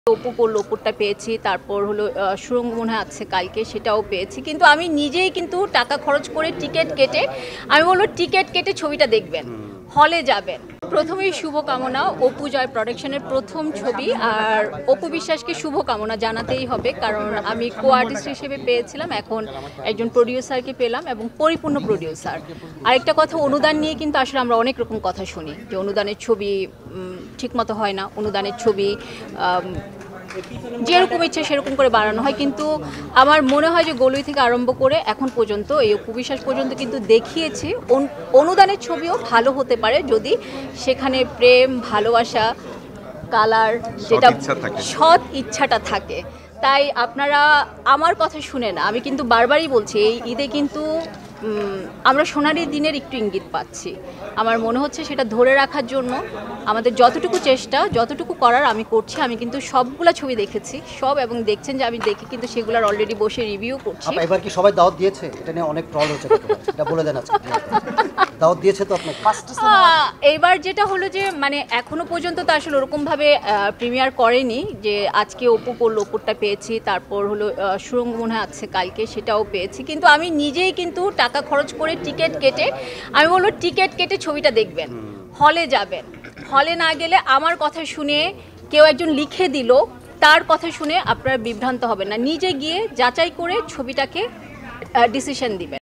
অপু করলো, অপুরটা পেয়েছি, তারপর হলো সুরঙ্গ মনে হয় আছে কালকে, সেটাও পেয়েছি। কিন্তু আমি নিজেই কিন্তু টাকা খরচ করে টিকিট কেটে, আমি বলবো টিকিট কেটে ছবিটা দেখবেন, হলে যাবেন। প্রথমেই শুভকামনা, অপু জয় প্রোডাকশনের প্রথম ছবি, আর অপু বিশ্বাসকে শুভকামনা জানাতেই হবে, কারণ আমি কো আর্টিস্ট হিসেবে পেয়েছিলাম, এখন একজন প্রডিউসারকে পেলাম এবং পরিপূর্ণ প্রডিউসার। আরেকটা কথা, অনুদান নিয়ে কিন্তু আসলে আমরা অনেক রকম কথা শুনি যে অনুদানের ছবি ঠিকমতো হয় না, অনুদানের ছবি যেরকম ইচ্ছে সেরকম করে বানানো হয়, কিন্তু আমার মনে হয় যে গলুই থেকে আরম্ভ করে এখন পর্যন্ত এই অপু বিশ্বাস পর্যন্ত কিন্তু দেখিয়েছে অনুদানের ছবিও ভালো হতে পারে যদি সেখানে প্রেম, ভালোবাসা, কালার, যেটা সৎ ইচ্ছাটা থাকে। তাই আপনারা আমার কথা শুনে না, আমি কিন্তু বারবারই বলছি এই ঈদে কিন্তু আমরা সোনালি দিনের একটু ইঙ্গিত পাচ্ছি। আমার মনে হচ্ছে সেটা ধরে রাখার জন্য আমাদের যতটুকু চেষ্টা, যতটুকু করার আমি করছি। আমি কিন্তু সবগুলা ছবি দেখেছি সব, এবং দেখছেন যে আমি দেখে কিন্তু সেগুলোর অলরেডি বসে রিভিউ করছি। এবার কি সবাই দাওয়াত দিয়েছে? এটা নিয়ে অনেক ট্রল হচ্ছে, এটা বলে দেন আজকে। দাওয়াত দিয়েছে তো আপনাকে? এইবার যেটা হলো যে মানে এখনো পর্যন্ত তো আসলে ওরকমভাবে প্রিমিয়ার করেনি, যে আজকে অপু করলো, অপুরটা পেয়েছি, তারপর হলো সুরঙ্গ মনে হয় আছে কালকে, সেটাও পেয়েছি। কিন্তু আমি নিজেই কিন্তু টাকা খরচ করে টিকিট কেটে, আমি বলবো টিকিট কেটে ছবিটা দেখবেন, হলে যাবেন। হলে না গেলে আমার কথা শুনে কেউ একজন লিখে দিল, তার কথা শুনে আপনারা বিভ্রান্ত হবেন না, নিজে গিয়ে যাচাই করে ছবিটাকে ডিসিশন দিবেন।